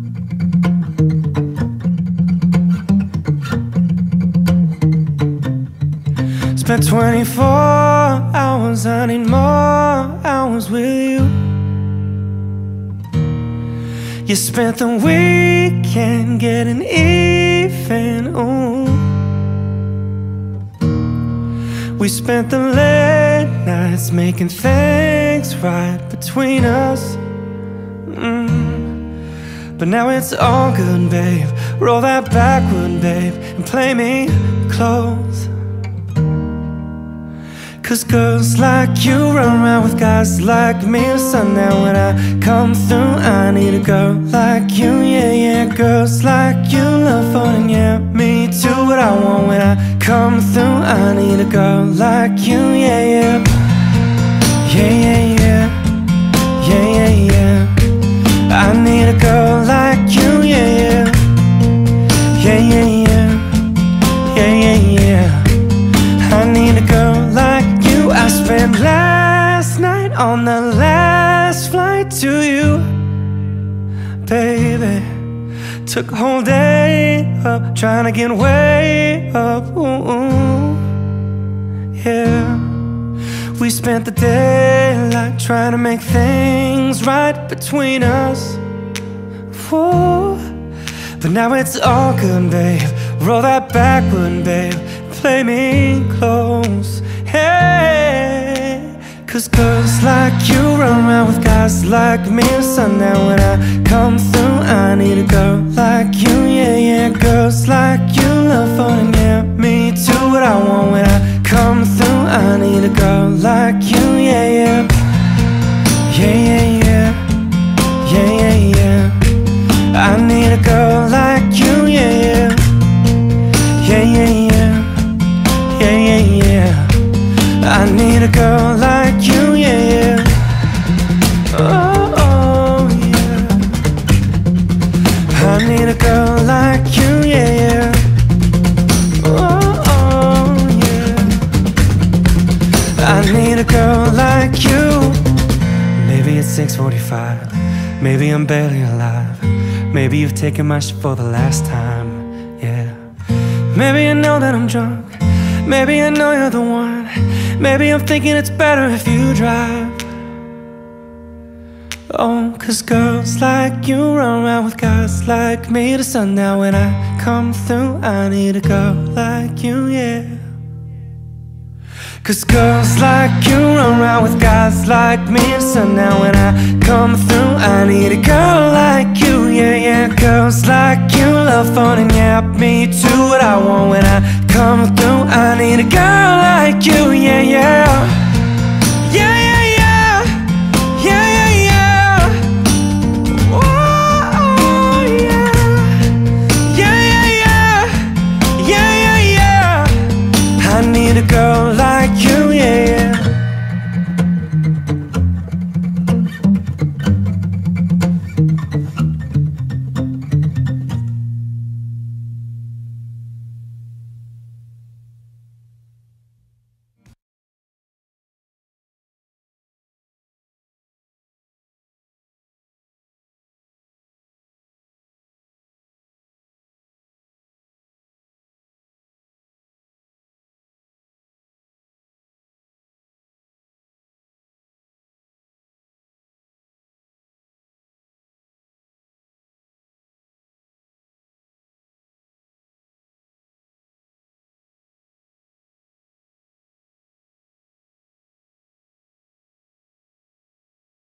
Spent 24 hours, I need more hours with you. You spent the weekend getting even, ooh. We spent the late nights making things right between us. But now it's all good, babe. Roll that backward, babe, and play me close. 'Cause girls like you run around with guys like me. So now when I come through, I need a girl like you, yeah, yeah. Girls like you love fun, yeah, me too. What I want when I come through, I need a girl like you, yeah, yeah. Yeah, yeah, yeah, yeah, yeah, yeah. I need a girl like you, yeah, yeah. Yeah, yeah, yeah, yeah, yeah, yeah. I need a girl like you. I spent last night on the last flight to you, baby. Took a whole day up, trying to get way up, ooh, ooh. Yeah. We spent the daylight trying to make things right between us, whoa. But now it's all good, babe. Roll that backward, babe, play me close, hey. 'Cause girls like you run around with guys like me. So now when I come through, I need a girl like you, yeah, yeah. Girls like you love fun, yeah, me too. What I want when I come through, I need a girl like you, yeah, yeah. Yeah, yeah, yeah, yeah, yeah, yeah. I need a girl like you, yeah, yeah. Yeah, yeah, yeah, yeah, yeah, yeah. I need a girl like you, yeah, yeah. Oh, oh, yeah. I need a girl like you, yeah, yeah. Oh, oh, yeah. I need a girl like you. Maybe it's 6:45. Maybe I'm barely alive. Maybe you've taken my shit for the last time, yeah. Maybe I know that I'm drunk. Maybe I know you're the one. Maybe I'm thinking it's better if you drive. Oh, 'cause girls like you run around with guys like me. To sundown when I come through, I need a girl like you, yeah. 'Cause girls like you run around with guys like me. So now when I come through, I need a girl like you, yeah, yeah. Girls like you love fun, and yeah, me too. What I want when I come through, I need a girl like you, yeah, yeah. Yeah, yeah, yeah, yeah, yeah, yeah. Oh, yeah. Yeah, yeah, yeah, yeah, yeah, yeah. I need a girl like you, yeah.